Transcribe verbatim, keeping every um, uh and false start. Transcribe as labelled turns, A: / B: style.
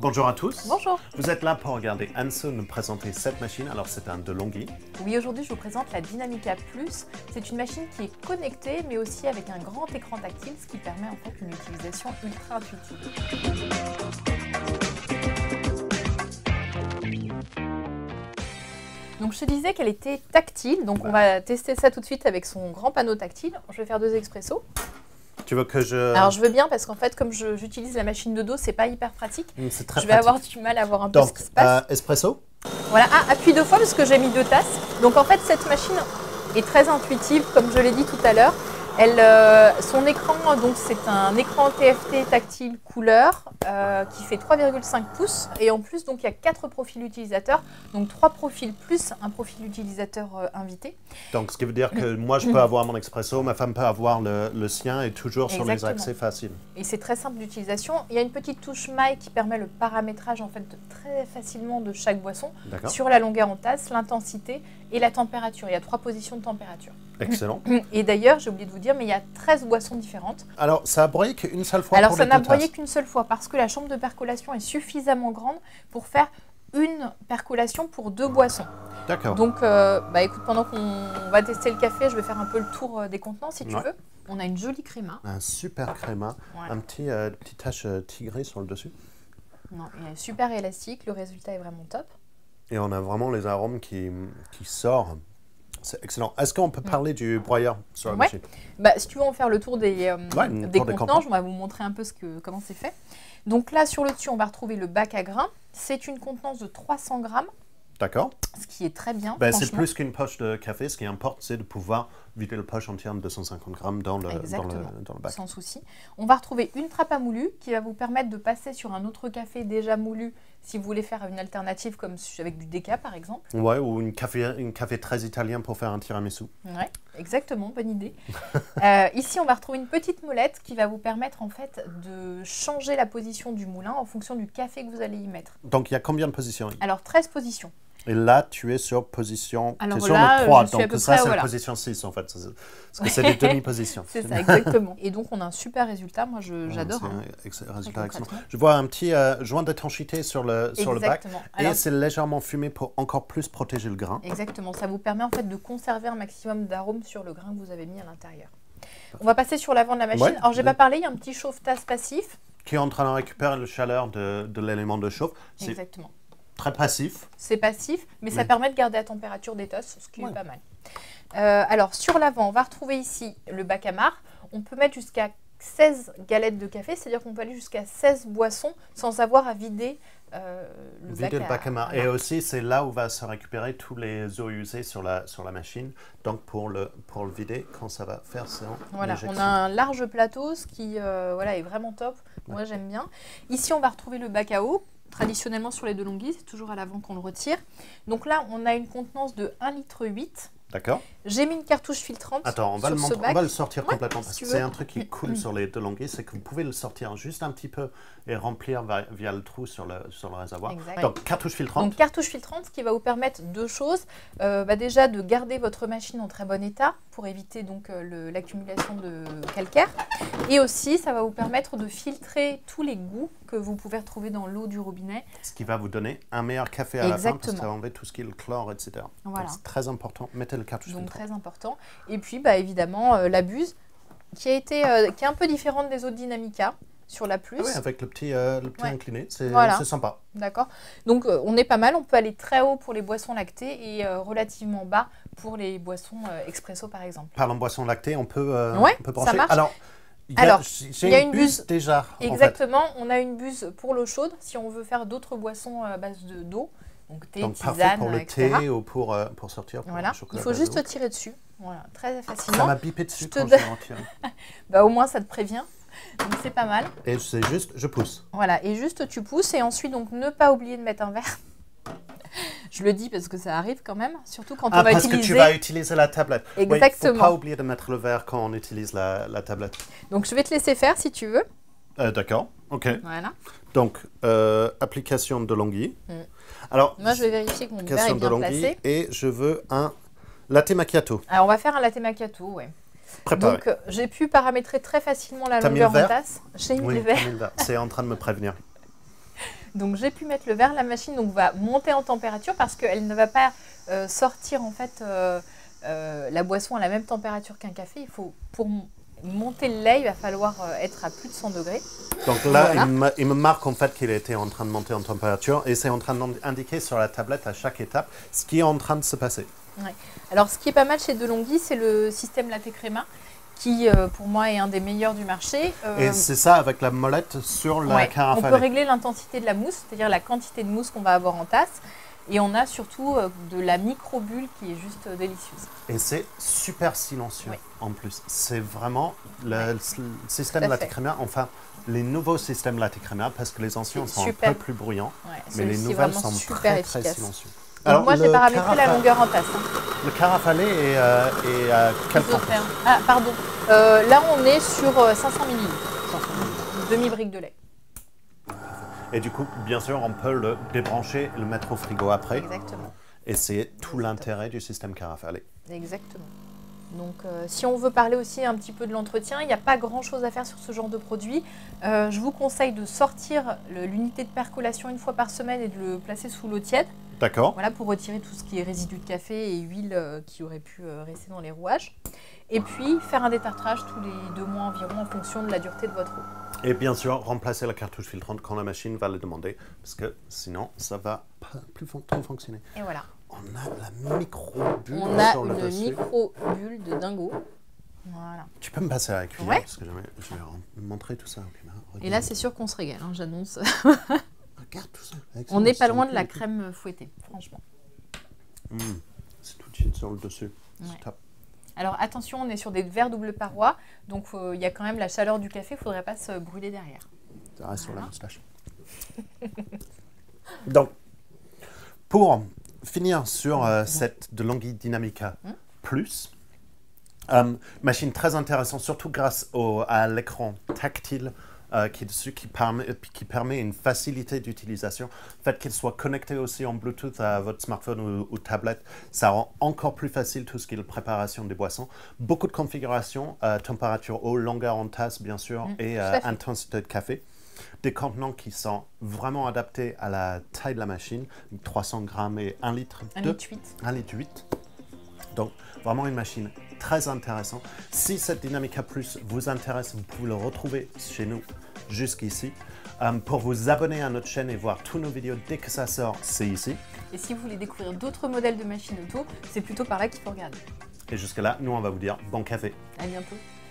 A: Bonjour à tous.
B: Bonjour.
A: Vous êtes là pour regarder Anso nous présenter cette machine. Alors c'est un DeLonghi.
B: Oui, aujourd'hui je vous présente la Dynamica Plus. C'est une machine qui est connectée mais aussi avec un grand écran tactile, ce qui permet en fait une utilisation ultra intuitive. Donc je te disais qu'elle était tactile, donc on va tester ça tout de suite avec son grand panneau tactile. Je vais faire deux expressos.
A: Tu veux que je...
B: Alors je veux bien parce qu'en fait comme j'utilise la machine de dos, c'est pas hyper pratique.
A: C'est très
B: Je vais
A: pratique.
B: avoir du mal à voir un peu
A: Donc,
B: ce qui se passe.
A: Euh, espresso.
B: Voilà, ah, appuie deux fois parce que j'ai mis deux tasses. Donc en fait cette machine est très intuitive comme je l'ai dit tout à l'heure. Elle, euh, son écran, donc c'est un écran T F T tactile couleur euh, qui fait trois virgule cinq pouces et en plus donc il y a quatre profils utilisateurs, donc trois profils plus un profil utilisateur euh, invité.
A: Donc ce qui veut dire que moi je peux avoir mon expresso, ma femme peut avoir le, le sien et toujours sur les accès faciles.
B: Et c'est très simple d'utilisation. Il y a une petite touche maille qui permet le paramétrage en fait de très facilement de chaque boisson sur la longueur en tasse, l'intensité et la température. Il y a trois positions de température.
A: Excellent.
B: Et d'ailleurs, j'ai oublié de vous dire, mais il y a treize boissons différentes.
A: Alors, ça a broyé qu'une seule fois
B: Alors,
A: pour
B: ça
A: les
B: n'a
A: deux
B: broyé
A: tasses.
B: qu'une seule fois parce que la chambre de percolation est suffisamment grande pour faire une percolation pour deux boissons.
A: D'accord.
B: Donc, euh, bah, écoute, pendant qu'on va tester le café, je vais faire un peu le tour des contenants si tu
A: ouais.
B: veux. On a une jolie créma.
A: Un super créma. Ouais. Un petit, euh, petite tache euh, tigrée sur le dessus.
B: Non, il est super élastique. Le résultat est vraiment top.
A: Et on a vraiment les arômes qui, qui sortent. C'est excellent. Est-ce qu'on peut parler mmh. du broyeur sur la
B: ouais.
A: machine?
B: Bah, si tu veux en faire le tour des, euh,
A: ouais,
B: des contenants, je vais vous montrer un peu ce que, comment c'est fait. Donc là, sur le dessus, on va retrouver le bac à grains. C'est une contenance de trois cents grammes.
A: D'accord.
B: Ce qui est très bien.
A: Ben, c'est plus qu'une poche de café. Ce qui importe, c'est de pouvoir vider la poche entière de deux cent cinquante grammes dans le, dans le, dans le bac.
B: Sans souci. On va retrouver une trappe à moulu qui va vous permettre de passer sur un autre café déjà moulu si vous voulez faire une alternative comme avec du déca par exemple.
A: Ouais, ou une café, une café très italien pour faire un tiramisu.
B: Ouais, exactement, bonne idée. euh, ici, on va retrouver une petite molette qui va vous permettre en fait de changer la position du moulin en fonction du café que vous allez y mettre.
A: Donc, il y a combien de positions?
B: Alors, treize positions.
A: Et là, tu es sur position
B: Alors
A: sur
B: là,
A: le trois,
B: je suis
A: donc
B: à peu
A: ça
B: près,
A: c'est
B: voilà.
A: la position six en fait, parce que c'est des demi-positions.
B: C'est ça, exactement. Et donc on a un super résultat, moi j'adore.
A: Ouais, c'est un résultat excellent. Je vois un petit euh, joint d'étanchéité sur le, sur le bac, alors, et c'est légèrement fumé pour encore plus protéger le grain.
B: Exactement, ça vous permet en fait de conserver un maximum d'arômes sur le grain que vous avez mis à l'intérieur. On va passer sur l'avant de la machine.
A: Ouais,
B: alors j'ai pas parlé, il y a un petit chauffe-tasse passif.
A: Qui est en train de récupérer la chaleur de, de l'élément de chauffe.
B: Exactement.
A: Très passif.
B: C'est passif, mais oui. ça permet de garder la température des tasses, ce qui ouais. est pas mal. Euh, alors, sur l'avant, on va retrouver ici le bac à marc. On peut mettre jusqu'à seize galettes de café, c'est-à-dire qu'on peut aller jusqu'à seize boissons sans avoir à vider euh, le,
A: vider
B: bac
A: le bac à marc. Et aussi, c'est là où va se récupérer tous les eaux usées sur la, sur la machine. Donc, pour le, pour le vider, quand ça va faire ça.
B: Voilà, on a un large plateau, ce qui euh, voilà, est vraiment top. Moi, ouais. j'aime bien. Ici, on va retrouver le bac à eau. Traditionnellement sur les DeLonghi, c'est toujours à l'avant qu'on le retire. Donc là, on a une contenance de un virgule huit litres.
A: D'accord.
B: J'ai mis une cartouche filtrante.
A: Attends, on va,
B: sur
A: le,
B: ce bac.
A: on va le sortir
B: ouais,
A: complètement.
B: Si
A: parce que c'est un truc qui est cool sur les DeLonghi, c'est que vous pouvez le sortir juste un petit peu et remplir via, via le trou sur le, sur le réservoir.
B: Exact.
A: Donc, cartouche filtrante.
B: Donc, cartouche filtrante, ce qui va vous permettre deux choses. Euh, bah déjà, de garder votre machine en très bon état pour éviter donc euh, l'accumulation de calcaire. Et aussi, ça va vous permettre de filtrer tous les goûts que vous pouvez retrouver dans l'eau du robinet.
A: Ce qui va vous donner un meilleur café à
B: Exactement.
A: la fin, parce que ça va enlever tout ce qui est le chlore, et cetera.
B: Voilà.
A: C'est très important. Mettez le cartouche
B: donc,
A: filtrante.
B: très important. Et puis, bah, évidemment, euh, la buse, qui, a été, euh, qui est un peu différente des autres Dynamica sur la Plus.
A: Ah oui, avec le petit, euh, le petit ouais. incliné, c'est
B: voilà.
A: sympa.
B: D'accord. Donc, euh, on est pas mal. On peut aller très haut pour les boissons lactées et euh, relativement bas pour les boissons euh, expresso, par exemple.
A: Parlant de boissons lactées, on peut, euh,
B: ouais,
A: on peut brancher.
B: Ça marche.
A: Alors, il y a,
B: Alors,
A: j'ai
B: il y a
A: une,
B: une
A: buse,
B: buse
A: déjà.
B: Exactement.
A: En fait.
B: On a une buse pour l'eau chaude si on veut faire d'autres boissons à base d'eau. Donc, thé,
A: Donc,
B: tisane,
A: parfait pour le
B: et cetera.
A: thé ou pour, euh, pour sortir. Pour
B: voilà. Il faut juste tirer dessus. Voilà, très facilement.
A: Ça m'a bipé dessus
B: je
A: quand
B: te...
A: je l'ai retiré.
B: Bah, au moins, ça te prévient. Donc, c'est pas mal.
A: Et c'est juste, je pousse.
B: Voilà, et juste tu pousses. Et ensuite, donc, ne pas oublier de mettre un verre. Je le dis parce que ça arrive quand même, surtout quand
A: ah,
B: on va
A: parce
B: utiliser...
A: parce que tu vas utiliser la tablette.
B: Exactement.
A: Il ne faut pas oublier de mettre le verre quand on utilise la, la tablette.
B: Donc, je vais te laisser faire si tu veux.
A: Euh, D'accord, ok.
B: Voilà.
A: Donc, euh, application de DeLonghi.
B: Mm.
A: Alors,
B: moi, je vais vérifier que mon verre est bien placé.
A: Et je veux un latte macchiato.
B: Alors, on va faire un latte macchiato, ouais.
A: Préparé.
B: Donc, euh, j'ai pu paramétrer très facilement la longueur en tasse. J'ai mis
A: oui,
B: le verre.
A: C'est en train de me prévenir.
B: Donc j'ai pu mettre le verre. La machine donc, va monter en température parce qu'elle ne va pas euh, sortir en fait euh, euh, la boisson à la même température qu'un café. Il faut, pour monter le lait, il va falloir euh, être à plus de cent degrés.
A: Donc là, voilà. il, me, il me marque en fait qu'il était en train de monter en température et c'est en train d'indiquer sur la tablette à chaque étape ce qui est en train de se passer.
B: Ouais. Alors ce qui est pas mal chez DeLonghi, c'est le système latte crema qui euh, pour moi est un des meilleurs du marché.
A: Euh, et c'est ça avec la molette sur la
B: ouais,
A: carafe.
B: On peut régler l'intensité de la mousse, c'est-à-dire la quantité de mousse qu'on va avoir en tasse. Et on a surtout euh, de la micro-bulle qui est juste euh, délicieuse.
A: Et c'est super silencieux oui. en plus. C'est vraiment le,
B: ouais.
A: le système latte crema, enfin les nouveaux systèmes latte crema, parce que les anciens sont super. un peu plus bruyants, ouais, mais les nouvelles sont très, très silencieux.
B: Alors, moi, j'ai paramétré la longueur en tasse. Hein.
A: Le carafe à lait est, euh, est à quel temps?
B: Ah, pardon. Euh, là, on est sur cinq cents millilitres. Demi-brique de lait.
A: Et du coup, bien sûr, on peut le débrancher et le mettre au frigo après.
B: Exactement.
A: Et c'est tout l'intérêt du système carafe à lait.
B: Exactement. Donc, euh, si on veut parler aussi un petit peu de l'entretien, il n'y a pas grand-chose à faire sur ce genre de produit. Euh, je vous conseille de sortir l'unité de percolation une fois par semaine et de le placer sous l'eau tiède.
A: D'accord.
B: Voilà, pour retirer tout ce qui est résidus de café et huile euh, qui aurait pu euh, rester dans les rouages. Et puis, faire un détartrage tous les deux mois environ en fonction de la dureté de votre eau.
A: Et bien sûr, remplacer la cartouche filtrante quand la machine va le demander, parce que sinon, ça va pas plus trop fonctionner.
B: Et voilà.
A: On a la micro-bulle
B: On a sur une micro-bulle de dingo. Voilà.
A: Tu peux me passer à la cuillère, ouais. parce que je vais, je vais montrer tout ça au caméra.
B: Et là, c'est sûr qu'on se régale, hein, j'annonce.
A: Regarde tout ça.
B: On n'est pas loin de la crème fouettée, franchement.
A: Mmh. C'est tout de suite sur le dessus.
B: Ouais.
A: C'est top.
B: Alors attention, on est sur des verres double paroi, donc il euh, y a quand même la chaleur du café, il ne faudrait pas se brûler derrière.
A: Ça reste voilà. sur la moustache. Donc, pour finir sur euh, cette DeLonghi Dynamica mmh. Plus, euh, machine très intéressante, surtout grâce au, à l'écran tactile euh, qui est dessus, qui permet, qui permet une facilité d'utilisation. Le fait qu'il soit connecté aussi en Bluetooth à votre smartphone ou, ou tablette, ça rend encore plus facile tout ce qui est la préparation des boissons. Beaucoup de configurations, euh, température eau, longueur en tasse bien sûr, mmh, et euh, intensité de café. Des contenants qui sont vraiment adaptés à la taille de la machine, trois cents grammes et un litre.
B: un litre huit.
A: un litre huit. Donc, vraiment une machine très intéressante. Si cette Dynamica Plus vous intéresse, vous pouvez le retrouver chez nous jusqu'ici. Um, pour vous abonner à notre chaîne et voir tous nos vidéos dès que ça sort, c'est ici.
B: Et si vous voulez découvrir d'autres modèles de machines auto, c'est plutôt par là qu'il faut regarder.
A: Et jusque là, nous on va vous dire bon café.
B: À bientôt.